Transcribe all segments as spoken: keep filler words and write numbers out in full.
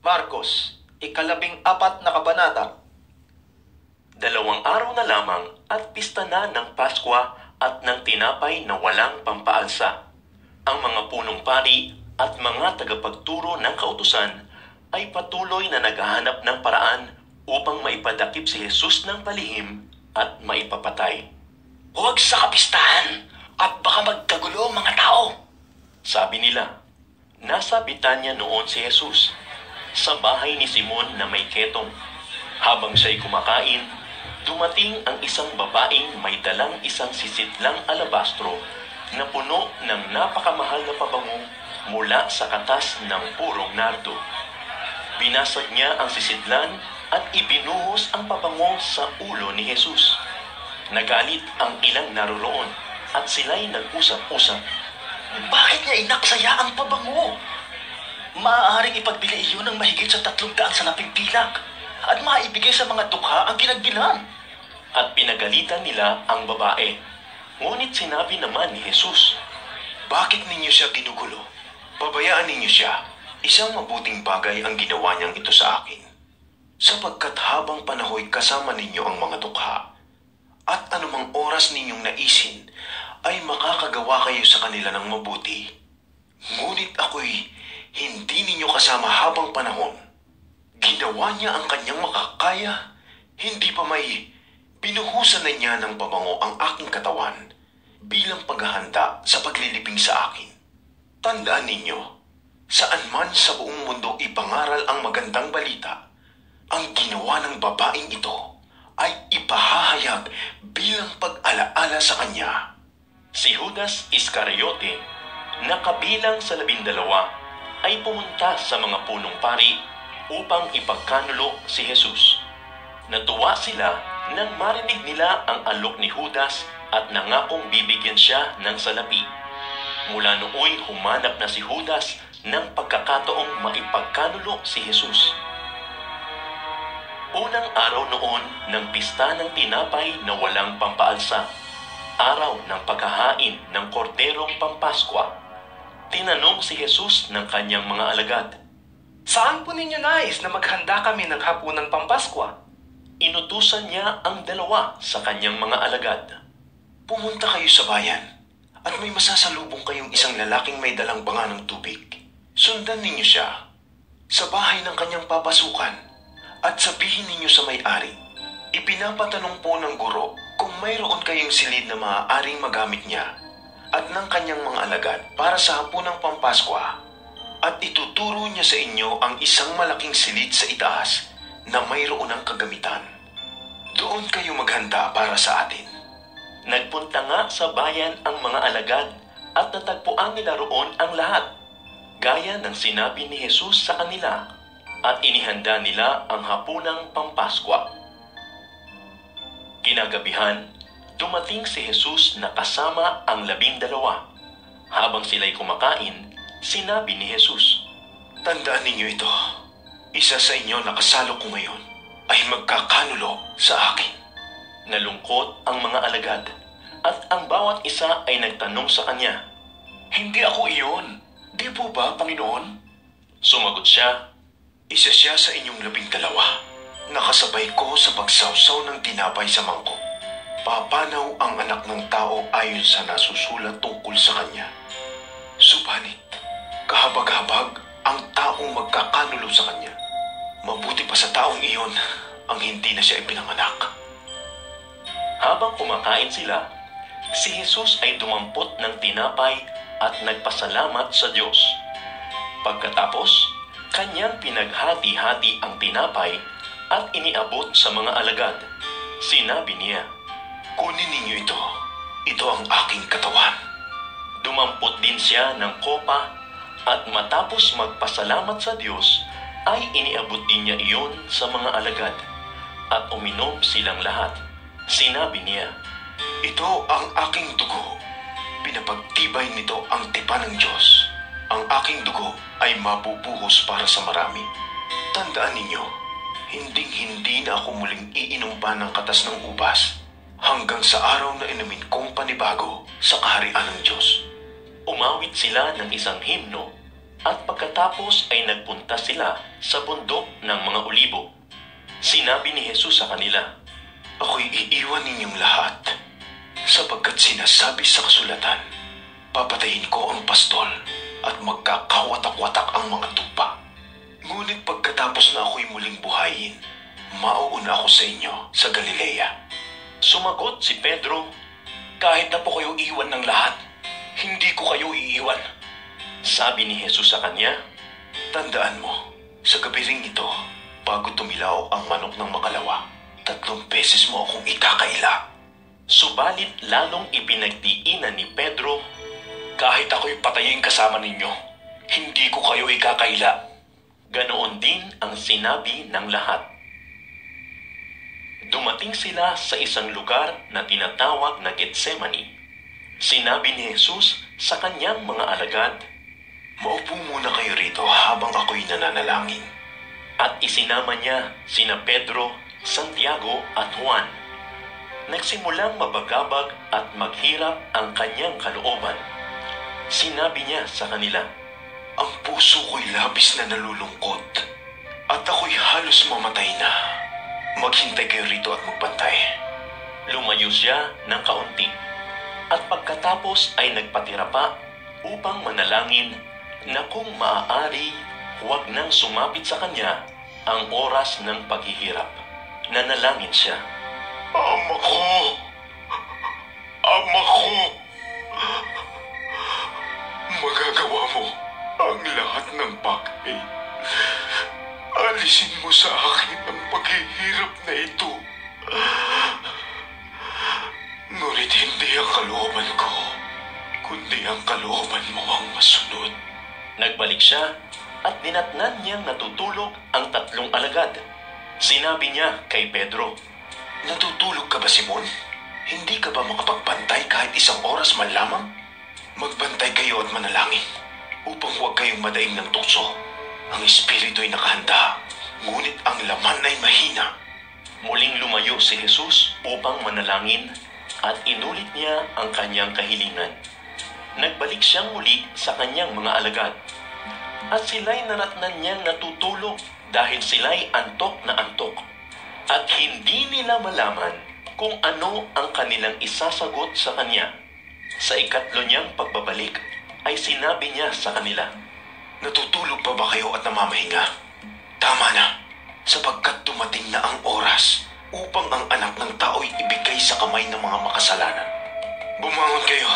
Marcos, ikalabing apat na kabanata. Dalawang araw na lamang at pista na ng Pasko at ng tinapay na walang pampaalsa. Ang mga punong pari at mga tagapagturo ng kautusan ay patuloy na naghahanap ng paraan upang maipadakip si Jesus ng palihim at maipapatay. Huwag sa kapistahan at baka magkagulo ang mga tao. Sabi nila, nasa Betanya noon si Jesus, sa bahay ni Simon na may ketong. Habang siya'y kumakain, dumating ang isang babaeng may dalang isang sisitlang alabastro na puno ng napakamahal na pabango mula sa katas ng purong nardo. Binasag niya ang sisidlan at ibinuhos ang pabango sa ulo ni Jesus. Nagalit ang ilang naroroon at sila'y nag-usap-usap. Bakit niya inaksaya ang pabango? Maaaring ipagbili iyon ng mahigit sa tatlong daan sa laping pilak at maibigay sa mga dukha ang ginagbilan. At pinagalitan nila ang babae. Ngunit sinabi naman ni Jesus, bakit ninyo siya ginugulo? Pabayaan ninyo siya. Isang mabuting bagay ang ginawa niyang ito sa akin. Sapagkat habang panahoy kasama ninyo ang mga dukha, at anumang oras ninyong naisin, ay makakagawa kayo sa kanila ng mabuti. Ngunit ako'y hindi ninyo kasama habang panahon. Ginawa niya ang kanyang makakaya, hindi pa may binuhusan na niya ng pabango ang aking katawan bilang paghahanda sa paglilibing sa akin. Tandaan ninyo, saan man sa buong mundo ipangaral ang magandang balita, ang ginawa ng babaeng ito ay ipahahayag bilang pag-alaala sa kanya. Si Judas Iscariote, na kabilang sa labindalawa, ay pumunta sa mga punong pari upang ipagkanulo si Jesus. Natuwa sila nang marinig nila ang alok ni Judas at nangakong bibigyan siya ng salapi. Mula nooy humanap na si Judas ng pagkakataong maipagkanulo si Jesus. Unang araw noon ng pista ng tinapay na walang pampaalsa, araw ng paghahain ng korderong pampaskwa, tinanong si Jesus ng kanyang mga alagad, Saan po ninyo nais na maghanda kami ng hapunang pampaskwa? Inutusan niya ang dalawa sa kanyang mga alagad. Pumunta kayo sa bayan at may masasalubong kayong isang lalaking may dalang banga ng tubig. Sundan ninyo siya sa bahay ng kanyang papasukan at sabihin ninyo sa may-ari, ipinapatanong po ng guro kung mayroon kayong silid na maaaring magamit niya at ng kanyang mga alagad para sa hapunang pampaskwa, at ituturo niya sa inyo ang isang malaking silid sa itaas na mayroon ng kagamitan. Doon kayo maghanda para sa atin. Nagpunta nga sa bayan ang mga alagad at natagpuan nila roon ang lahat, gaya ng sinabi ni Jesus sa kanila, at inihanda nila ang hapunang pampaskwa. Kinagabihan, dumating si Jesus na kasama ang labindalawa. Habang sila'y kumakain, sinabi ni Jesus, Tandaan ninyo ito, isa sa inyo na kasalo ko ngayon ay magkakanulo sa akin. Nalungkot ang mga alagad at ang bawat isa ay nagtanong sa kanya, Hindi ako iyon. Di po ba, Panginoon? Sumagot siya, Isa siya sa inyong labing dalawa. Nakasabay ko sa pagsawsaw ng tinapay sa mangkok. Papanaw ang anak ng tao ayon sa nasusulat tungkol sa kanya. Subalit, kahabag-habag ang taong magkakanulo sa kanya. Mabuti pa sa taong iyon ang hindi na siya ipinanganak. Habang kumakain sila, si Jesus ay dumampot ng tinapay at nagpasalamat sa Diyos. Pagkatapos, kanyang pinaghati-hati ang tinapay at iniabot sa mga alagad. Sinabi niya, Kunin ninyo ito. Ito ang aking katawan. Dumampot din siya ng kopa at matapos magpasalamat sa Diyos, ay iniabot din niya iyon sa mga alagad at uminom silang lahat. Sinabi niya, Ito ang aking dugo. Pinapagtibay nito ang tipan ng Diyos. Ang aking dugo ay mabubuhos para sa marami. Tandaan ninyo, hinding-hindi na ako muling iinom pa ng katas ng ubas hanggang sa araw na inumin kong panibago sa kaharian ng Diyos. Umawit sila ng isang himno At pagkatapos ay nagpunta sila sa bundok ng mga olibo. Sinabi ni Jesus sa kanila, Ako'y iiwan ninyong lahat, sapagkat sinasabi sa kasulatan, papatayin ko ang pastol at magkakawatak-watak ang mga tupa. Ngunit pagkatapos na ako'y muling buhayin, mauuna ako sa inyo sa Galilea. Sumagot si Pedro, Kahit na po kayo iwan ng lahat, hindi ko kayo iiwan. Sabi ni Jesus sa kanya, Tandaan mo, sa gabi ring ito, bago tumilaw ang manok ng makalawa, tatlong beses mo akong ikakaila. Subalit lalong ipinagdiinan ni Pedro, Kahit ako'y patayin kasama ninyo, hindi ko kayo ikakaila. ganoon din ang sinabi ng lahat. Dumating sila sa isang lugar na tinatawag na Getsemani. Sinabi ni Jesus sa kanyang mga alagad, Maupo muna kayo rito habang ako'y nananalangin. at isinama niya sina Pedro, Santiago at Juan. Nagsimulang mabagabag at maghirap ang kanyang kalooban. Sinabi niya sa kanila, Ang puso ko'y labis na nalulungkot at ako'y halos mamatay na. Maghintay kayo rito at magbantay. Lumayo siya ng kaunti at pagkatapos ay nagpatira pa upang manalangin na kung maaari, huwag nang sumapit sa kanya ang oras ng paghihirap. Nanalangin siya. Ama ko! Ama ko! Magagawa mo ang lahat ng bagay. Alisin mo sa akin ang paghihirap na ito. Ngunit hindi ang kalooban ko, kundi ang kalooban mo ang masunod. Nagbalik siya at dinatnan niyang natutulog ang tatlong alagad. Sinabi niya kay Pedro, Natutulog ka ba, Simon? Hindi ka ba makapagbantay kahit isang oras man lamang? Magbantay kayo at manalangin upang huwag kayong madaing ng tukso. Ang espiritu ay nakahanda, ngunit ang laman ay mahina. Muling lumayo si Jesus upang manalangin at inulit niya ang kanyang kahilingan. Nagbalik siyang muli sa kanyang mga alagad. At sila'y naratnan niyang natutulog dahil sila'y antok na antok. At hindi nila malaman kung ano ang kanilang isasagot sa kanya. Sa ikatlo niyang pagbabalik ay sinabi niya sa kanila, Natutulog pa ba kayo at namamahinga? Tama na, sapagkat dumating na ang oras upang ang anak ng tao'y ibigay sa kamay ng mga makasalanan. Bumangon kayo.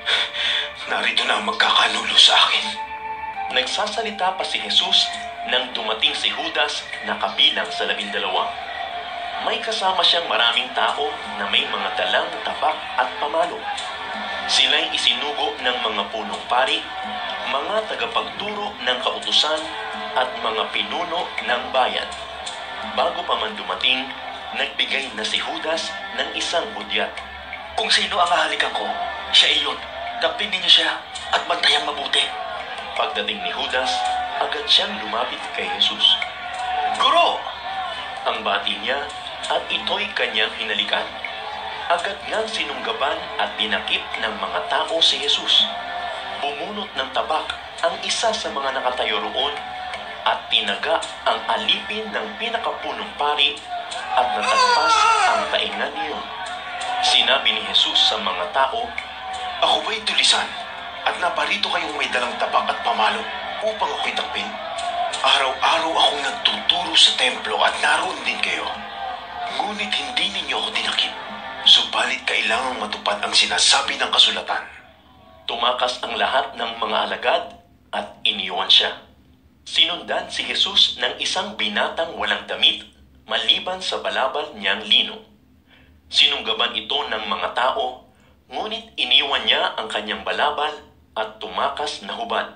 Narito na ang magkakanulo sa akin. Nagsasalita pa si Jesus nang dumating si Judas na kabilang sa labindalawa. May kasama siyang maraming tao na may mga dalang tapak at pamalo. Sila'y isinugo ng mga punong pari, mga tagapagturo ng kautusan at mga pinuno ng bayan. Bago pa man dumating, nagbigay na si Judas ng isang budyat. Kung sino ang hahalikan ko, siya iyon. Dapin ninyo siya at bantayan mabuti. Pagdating ni Judas, agad siyang lumapit kay Jesus. Guro! Ang bati niya at ito'y kanyang hinalikan. Agad ngang sinunggaban at dinakip ng mga tao si Jesus. Bumunot ng tabak ang isa sa mga nakatayo roon at tinaga ang alipin ng pinakapunong pari at natagpas ang taingan niyon. Sinabi ni Jesus sa mga tao, Ako ba'y tulisan at naparito kayong may dalang tabak at pamalo upang ako'y takpin? Araw-araw akong nagtuturo sa templo at naroon din kayo. Ngunit hindi ninyo ako dinakip. Subalit kailangang matupad ang sinasabi ng kasulatan. Tumakas ang lahat ng mga alagad at iniwan siya. Sinundan si Jesus ng isang binatang walang damit maliban sa balabal niyang lino. Sinunggaban ito ng mga tao, ngunit iniwan niya ang kanyang balabal at tumakas na hubad.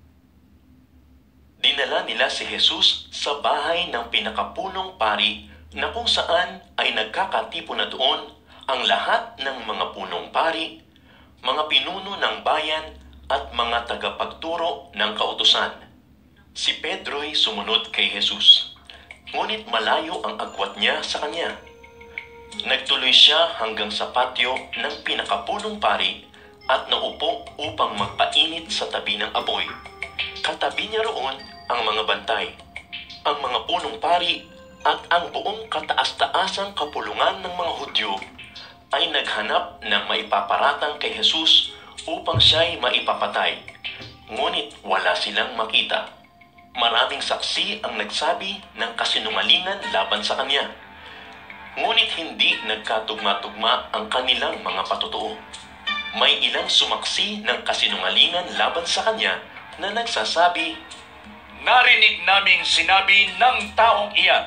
Dinala nila si Jesus sa bahay ng pinakapunong pari na kung saan ay nagkakatipon na doon ang lahat ng mga punong pari, mga pinuno ng bayan at mga tagapagturo ng kautusan. Si Pedro'y sumunod kay Jesus, ngunit malayo ang agwat niya sa kanya. Nagtuloy siya hanggang sa patio ng pinakapunong pari at naupo upang magpainit sa tabi ng apoy. Katabi niya roon ang mga bantay, ang mga punong pari at ang buong kataas-taasang kapulungan ng mga Hudyo ay naghanap ng maipaparatang kay Jesus upang siya'y maipapatay. Ngunit wala silang makita. Maraming saksi ang nagsabi ng kasinungalingan laban sa kanya. Ngunit hindi nagkatugma-tugma ang kanilang mga patotoo. May ilang sumaksi ng kasinungalingan laban sa kanya na nagsasabi, Narinig naming sinabi ng taong iyan,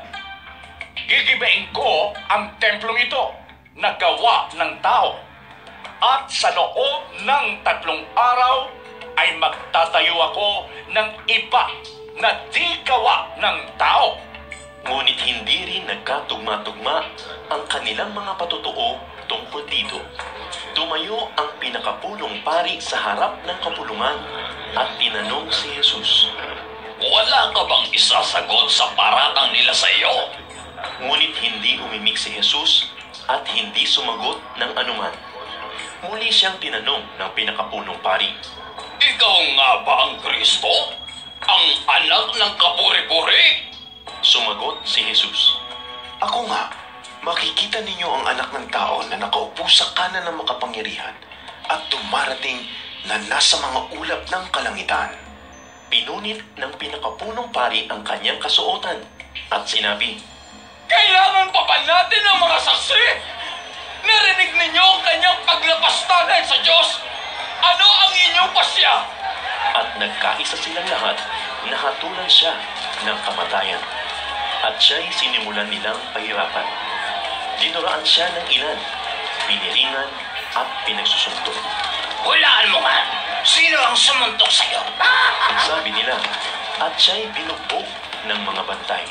gigibain ko ang templong ito na gawa ng tao, at sa loob ng tatlong araw ay magtatayo ako ng iba na di gawa ng tao. Ngunit hindi rin nagkatugma-tugma ang kanilang mga patotoo tungkol dito. Tumayo ang pinakapulong pari sa harap ng kapulungan at tinanong si Jesus, Wala ka bang isasagot sa paratang nila sa iyo? Ngunit hindi umimik si Jesus at hindi sumagot ng anuman. Muli siyang tinanong ng pinakapunong pari, Ikaw nga ba ang Kristo? Ang anak ng kapuri-puri? Sumagot si Jesus, Ako nga, makikita ninyo ang anak ng tao na nakaupo sa kanan ng makapangyarihan at dumarating na nasa mga ulap ng kalangitan. Pinunit ng pinakapunong pari ang kanyang kasuotan at sinabi, Kailangan pa ba natin ang mga saksi? Narinig ninyo ang kanyang paglapastangan sa Diyos? Ano ang inyong pasya? At nagkaisa silang lahat na hatulan siya ng kamatayan. At siya'y sinimulan nilang pahirapan. Dinuraan siya ng ilan, piniringan at pinagsusuntok. Hulaan mo nga! Sino ang sumuntok sa'yo? Sabi nila, at siya'y binugbog ng mga bantay.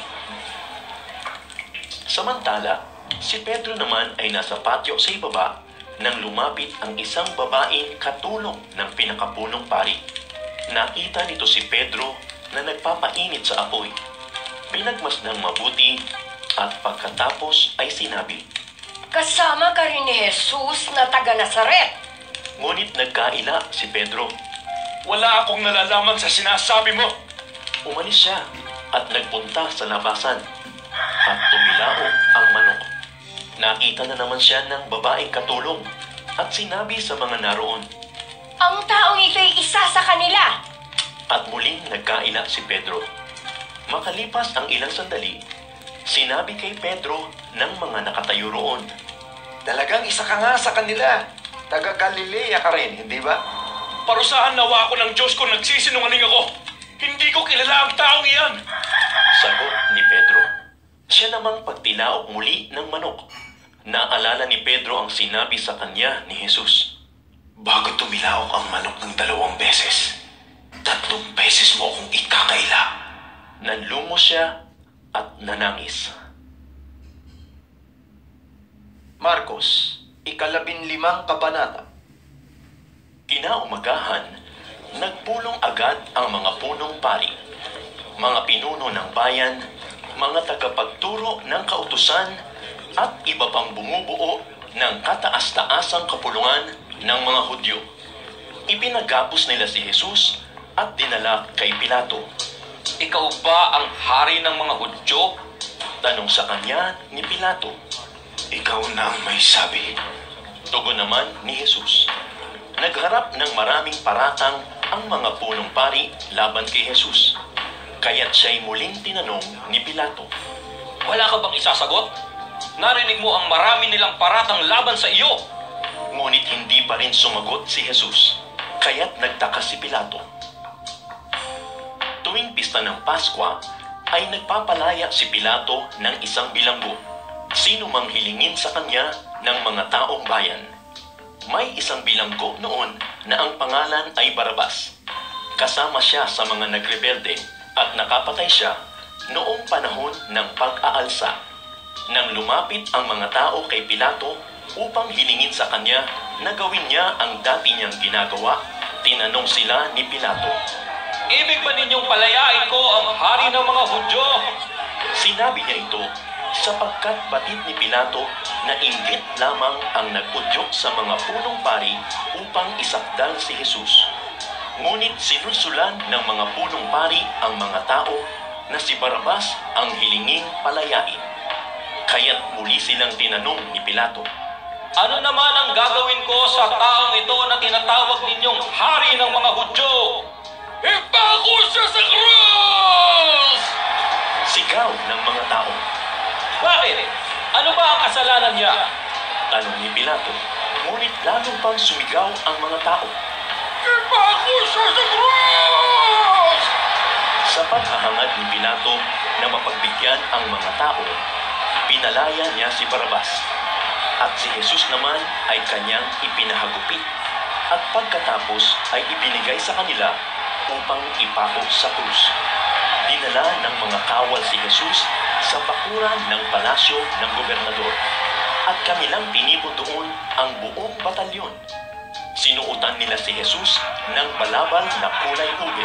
Samantala, si Pedro naman ay nasa patio sa ibaba nang lumapit ang isang babaeng katulong ng pinakapunong pari. Nakita nito si Pedro na nagpapainit sa apoy. Pinagmasdang mabuti at pagkatapos ay sinabi, Kasama ka rin ni Jesus na taga Nazaret. Ngunit nagkaila si Pedro. Wala akong nalalaman sa sinasabi mo. Umalis siya at nagpunta sa labasan at tumilao ang manok. Nakita na naman siya ng babaeng katulong at sinabi sa mga naroon, Ang taong ito'y isa sa kanila. At muling nagkaila si Pedro. Makalipas ang ilang sandali, sinabi kay Pedro ng mga nakatayo roon, Talagang isa ka nga sa kanila. Taga Galilea ka rin, hindi ba? Parusahan nawa ako ng Diyos kung nagsisinungaling ako. Hindi ko kilala ang taong iyan. Sagot ni Pedro. Siya namang pagtilaok muli ng manok. Naalala ni Pedro ang sinabi sa kanya ni Jesus. Bago tumilaok ang manok ng dalawang beses, tatlong beses mo akong ikakaila. Nanlumo siya at nanangis. Marcos, ikalabinlimang kabanata. Kinaumagahan, nagpulong agad ang mga punong pari, mga pinuno ng bayan, mga tagapagturo ng kautusan, at iba pang bumubuo ng kataas-taasang kapulungan ng mga Hudyo. Ipinagapos nila si Jesus at dinala kay Pilato. Ikaw ba ang hari ng mga Hudyo? Tanong sa kanya ni Pilato. Ikaw na ang may sabi. Tugon naman ni Jesus. Nagharap ng maraming paratang ang mga punong pari laban kay Jesus. Kaya't siya'y muling tinanong ni Pilato. Wala ka bang isasagot? Narinig mo ang marami nilang paratang laban sa iyo. Ngunit hindi pa rin sumagot si Jesus. Kaya't nagtaka si Pilato. Tuwing pista ng Paskwa, ay nagpapalaya si Pilato ng isang bilanggo. Sino mang hilingin sa kanya ng mga taong bayan. May isang bilanggo noon na ang pangalan ay Barabas. Kasama siya sa mga nagrebelde at nakapatay siya noong panahon ng pag-aalsa. Nang lumapit ang mga tao kay Pilato upang hilingin sa kanya na gawin niya ang dati niyang ginagawa, tinanong sila ni Pilato. Ibig ba ninyong palayain ko ang hari ng mga Hudyo? Sinabi niya ito sapagkat batid ni Pilato na inggit lamang ang nag-udyok sa mga punong pari upang isakdal si Jesus. Ngunit sinulsulan ng mga punong pari ang mga tao na si Barabas ang hilinging palayain. Kaya't muli silang tinanong ni Pilato, Ano naman ang gagawin ko sa taong ito na tinatawag ninyong hari ng mga Hudyo? Ipako siya sa krus! sigaw ng mga tao. Bakit? Ano ba ang kasalanan niya? Tanong ni Pilato, ngunit lalong pang sumigaw ang mga tao. Ipako siya sa krus! Sa paghahangad ni Pilato na mapagbigyan ang mga tao, pinalaya niya si Barabas. At si Jesus naman ay kanyang ipinahagupit. At pagkatapos ay ibinigay sa kanila upang ipako sa krus. Dinala ng mga kawal si Jesus sa bakuran ng palasyo ng gobernador. At kanilang tinipon doon ang buong batalyon. Sinuotan nila si Jesus ng balabal na kulay ube.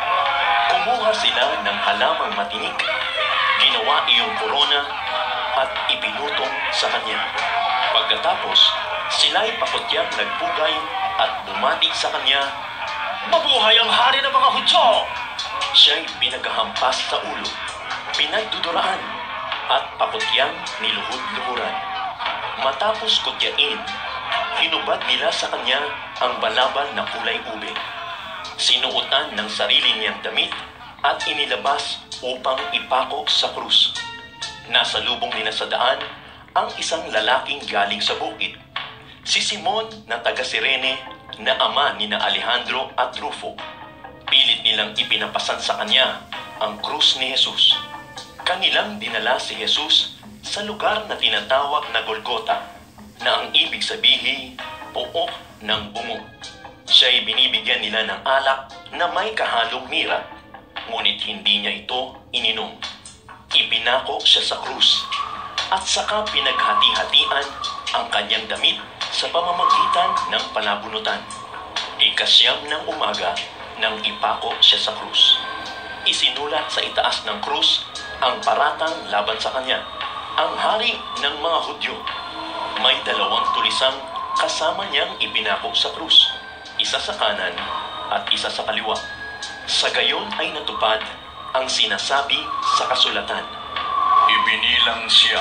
Kumuha sila ng halamang matinik, ginawa iyong korona at ipinutong sa kanya. Pagkatapos, sila'y pakutyang nagpugay at bumati sa kanya. Mabuhay ang hari ng mga Hudyo! Siya'y pinaghahampas sa ulo, pinagduduraan at pakutyang niluhod-luhuran. Matapos kutyain, hinubad nila sa kanya ang balabal na kulay ube. Sinuotan ng sarili niyang damit at inilabas upang ipako sa krus. Nasa lubong nila sa daan ang isang lalaking galing sa bukid, si Simon na taga-Sirene na ama ni na Alejandro at Rufo. Pilit nilang ipinapasan sa kanya ang krus ni Jesus. Kanilang dinala si Jesus sa lugar na tinatawag na Golgota, na ang ibig sabihin, puok ng bungo. Siya'y binibigyan nila ng alak na may kahalong mira, ngunit hindi niya ito ininom. Ipinako siya sa krus, at saka pinaghati-hatian ang kanyang damit sa pamamagitan ng palabunutan. Ikasyam ng umaga nang ipako siya sa krus. Isinulat sa itaas ng krus ang paratang laban sa kanya, ang hari ng mga Hudyo. May dalawang tulisang kasama niyang ipinako sa krus, isa sa kanan at isa sa kaliwa. Sa gayon ay natupad ang sinasabi sa kasulatan. Ibinilang siya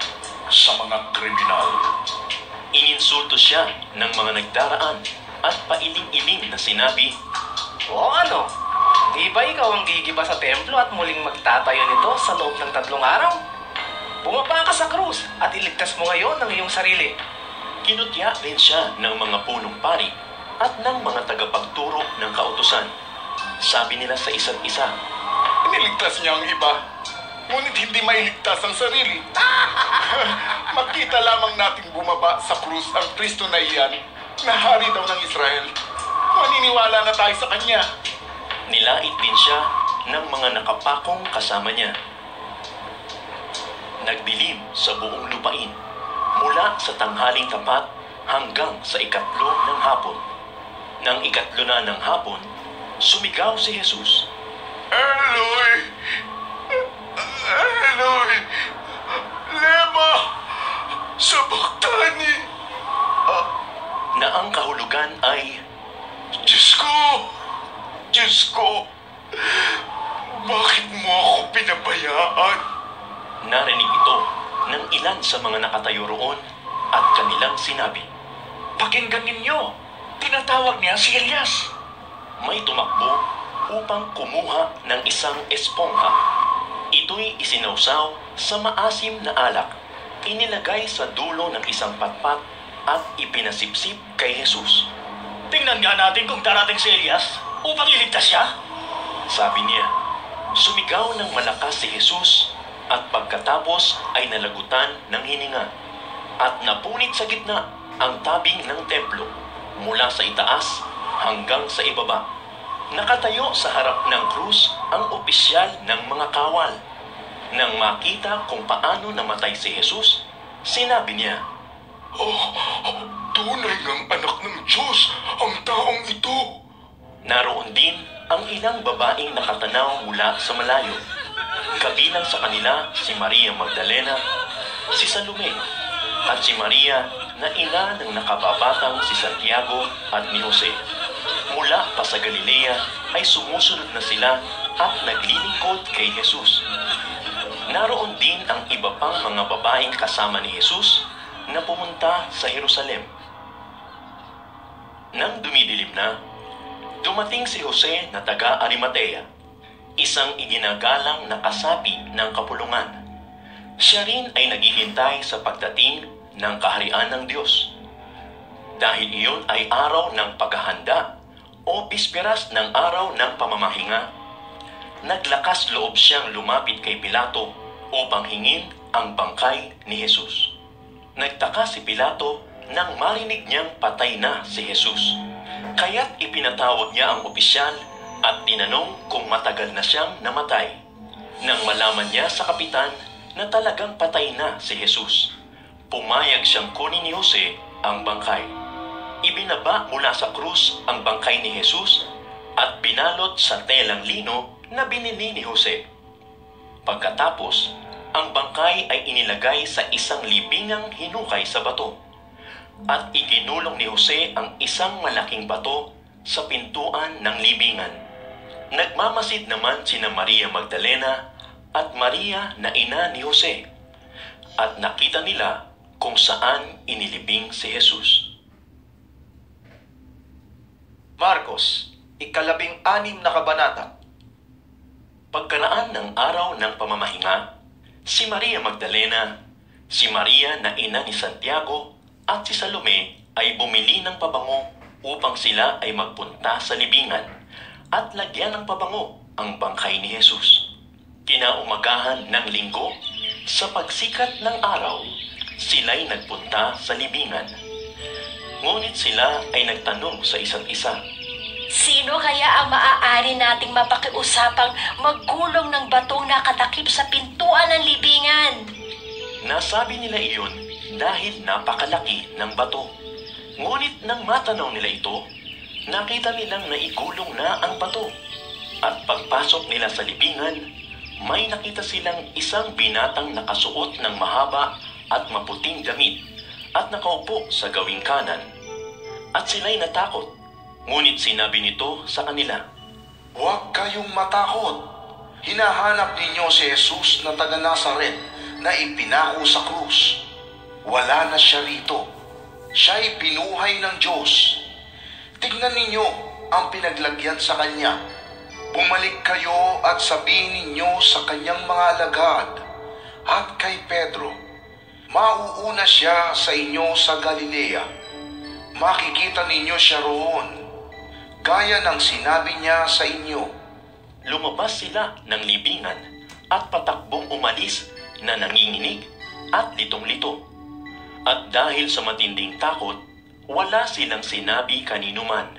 sa mga kriminal. Ininsulto siya ng mga nagdaraan at pailing-iling na sinabi, O ano? Di ba ikaw ang gigiba sa templo at muling magtatayo nito sa loob ng tatlong araw? Bumaba ka sa krus at iligtas mo ngayon ang iyong sarili. Kinutya rin siya ng mga punong pari at ng mga tagapagturo ng kautusan. Sabi nila sa isa't isa, Iniligtas niya ang iba, ngunit hindi mailigtas ang sarili. Makita lamang nating bumaba sa krus ang Kristo na iyan, na hari daw ng Israel. Maniniwala na tayo sa kanya. nilait din siya ng mga nakapakong kasama niya. Nagdilim sa buong lupain, mula sa tanghaling tapat hanggang sa ikatlo ng hapon. Nang ikatlo na ng hapon, sumigaw si Jesus. Eloy! Eloy! Lema! Sabachthani! Na ang kahulugan ay, Diyos ko! Diyos ko! Bakit mo ako pinabayaan? narinig ito ng ilan sa mga nakatayo roon at kanilang sinabi, Pakinggan ninyo, tinatawag niya si Elias. may tumakbo upang kumuha ng isang espongha. Ito'y isinawsaw sa maasim na alak, inilagay sa dulo ng isang patpat at ipinasipsip kay Jesus. Tingnan nga natin kung darating si Elias upang iligtas siya. Sabi niya, sumigaw ng malakas si Jesus at pagkatapos ay nalagutan ng hininga at napunit sa gitna ang tabing ng templo mula sa itaas hanggang sa ibaba. Nakatayo sa harap ng krus ang opisyal ng mga kawal. Nang makita kung paano namatay si Jesus, sinabi niya, Oh, tunay ngang anak ng Diyos ang taong ito. naroon din ang ilang babaeng nakatanaw mula sa malayo. Kabilang sa kanila si Maria Magdalena, si Salome, at si Maria na ina ng nakababatang si Santiago at ni Jose. Mula mula pa sa Galilea ay sumusunod na sila at naglilingkod kay Jesus. Naroon din ang iba pang mga babaeng kasama ni Jesus na pumunta sa Jerusalem. Nang dumidilim na, dumating si Jose na taga Arimatea, isang iginagalang na kasapi ng kapulungan. Siya rin ay naghihintay sa pagdating ng kaharian ng Diyos. Dahil iyon ay araw ng paghahanda o bisperas ng araw ng pamamahinga, naglakas loob siyang lumapit kay Pilato upang hingin ang bangkay ni Jesus. Nagtaka si Pilato nang marinig niyang patay na si Jesus. Kaya't ipinatawag niya ang opisyal at tinanong kung matagal na siyang namatay. Nang malaman niya sa kapitan na talagang patay na si Jesus, pumayag siyang kunin ni Jose ang bangkay. Ibinaba mula sa krus ang bangkay ni Jesus at binalot sa telang lino na binili ni Jose. Pagkatapos, ang bangkay ay inilagay sa isang libingang hinukay sa bato at iginulong ni Jose ang isang malaking bato sa pintuan ng libingan. Nagmamasid naman sina Maria Magdalena at Maria na ina ni Jose at nakita nila kung saan inilibing si Jesus. Marcos, ikalabing anim na kabanata. Pagkaraan ng araw ng pamamahinga, si Maria Magdalena, si Maria na ina ni Santiago at si Salome ay bumili ng pabango upang sila ay magpunta sa libingan at lagyan ng pabango ang bangkay ni Jesus. Kinaumagahan ng linggo, sa pagsikat ng araw, sila'y nagpunta sa libingan. Ngunit sila ay nagtanong sa isa't isa, Sino kaya ang maaari nating mapakiusapang maggulong ng batong nakatakip sa pintuan ng libingan? Nasabi nila iyon dahil napakalaki ng bato. Ngunit nang matanaw nila ito, nakita nilang naigulong na ang bato. At pagpasok nila sa libingan, may nakita silang isang binatang nakasuot ng mahaba at maputing damit at nakaupo sa gawing kanan. At sila'y natakot, ngunit sinabi nito sa kanila, Huwag kayong matakot. Hinahanap ninyo si Jesus na taga Nazaret na ipinako sa krus. Wala na siya rito. Siya'y binuhay ng Diyos. Tingnan ninyo ang pinaglagyan sa kanya. Bumalik kayo at sabihin ninyo sa kanyang mga alagad at kay Pedro, mauuna siya sa inyo sa Galilea. Makikita ninyo siya roon, gaya ng sinabi niya sa inyo. Lumabas sila ng libingan at patakbong umalis na nanginginig at litong-lito. At dahil sa matinding takot, wala silang sinabi kanino man.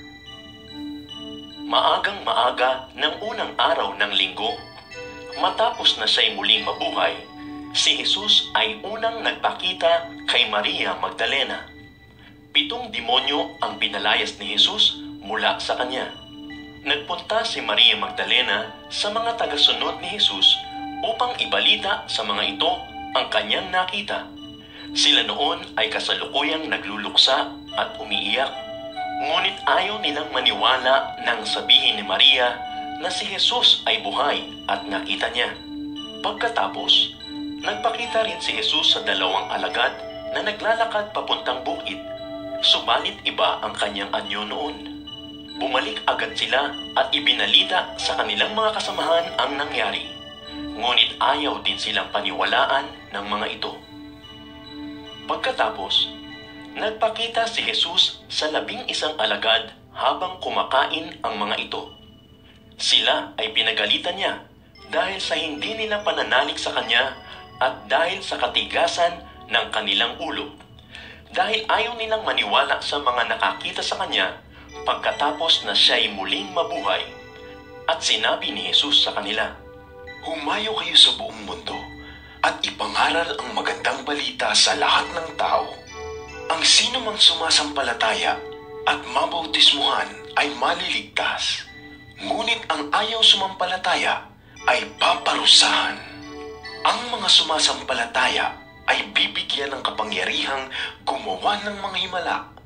Maagang maaga ng unang araw ng linggo, matapos na siya'y muling mabuhay, si Jesus ay unang nagpakita kay Maria Magdalena. Pitong demonyo ang pinalayas ni Jesus mula sa kanya. Nagpunta si Maria Magdalena sa mga tagasunod ni Jesus upang ibalita sa mga ito ang kanyang nakita. Sila noon ay kasalukuyang nagluluksa at umiiyak. Ngunit ayaw nilang maniwala nang sabihin ni Maria na si Jesus ay buhay at nakita niya. Pagkatapos, nagpakita rin si Jesus sa dalawang alagad na naglalakad papuntang bukid. Subalit iba ang kanyang anyo noon. Bumalik agad sila at ibinalita sa kanilang mga kasamahan ang nangyari. Ngunit ayaw din silang paniwalaan ng mga ito. Pagkatapos, nagpakita si Jesus sa labing isang alagad habang kumakain ang mga ito. Sila ay pinagalitan niya dahil sa hindi nila pananalig sa kanya at dahil sa katigasan ng kanilang ulo. Dahil ayaw nilang maniwala sa mga nakakita sa kanya pagkatapos na siya'y muling mabuhay. At sinabi ni Jesus sa kanila, Humayo kayo sa buong mundo at ipangaral ang magandang balita sa lahat ng tao. Ang sino mang sumasampalataya at mabautismuhan ay maliligtas. Ngunit ang ayaw sumampalataya ay paparusahan. Ang mga sumasampalataya ay bibigyan ng kapangyarihang gumawa ng mga himala.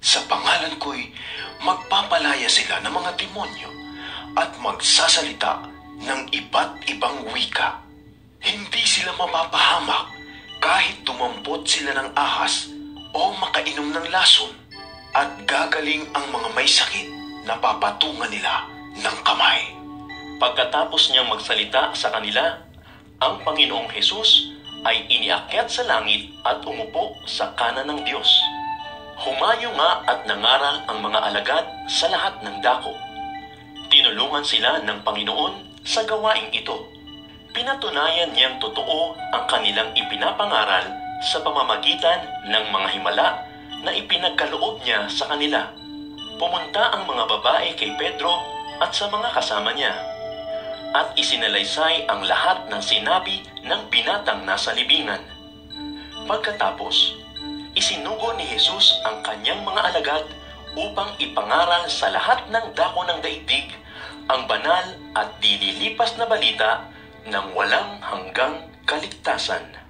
Sa pangalan ko'y magpapalaya sila ng mga demonyo at magsasalita ng iba't ibang wika. Hindi sila mapapahamak kahit tumampot sila ng ahas o makainom ng lason, at gagaling ang mga may sakit na papatungan nila ng kamay. Pagkatapos niyang magsalita sa kanila, ang Panginoong Hesus ay iniakyat sa langit at umupo sa kanan ng Diyos. Humayo nga at nangaral ang mga alagad sa lahat ng dako. Tinulungan sila ng Panginoon sa gawaing ito. Pinatunayan niyang totoo ang kanilang ipinapangaral sa pamamagitan ng mga himala na ipinagkaloob niya sa kanila. Pumunta ang mga babae kay Pedro at sa mga kasama niya, at isinalaysay ang lahat ng sinabi ng binatang nasa libingan. Pagkatapos, isinugo ni Jesus ang kanyang mga alagad upang ipangaral sa lahat ng dako ng daigdig ang banal at dililipas na balita ng walang hanggang kaligtasan.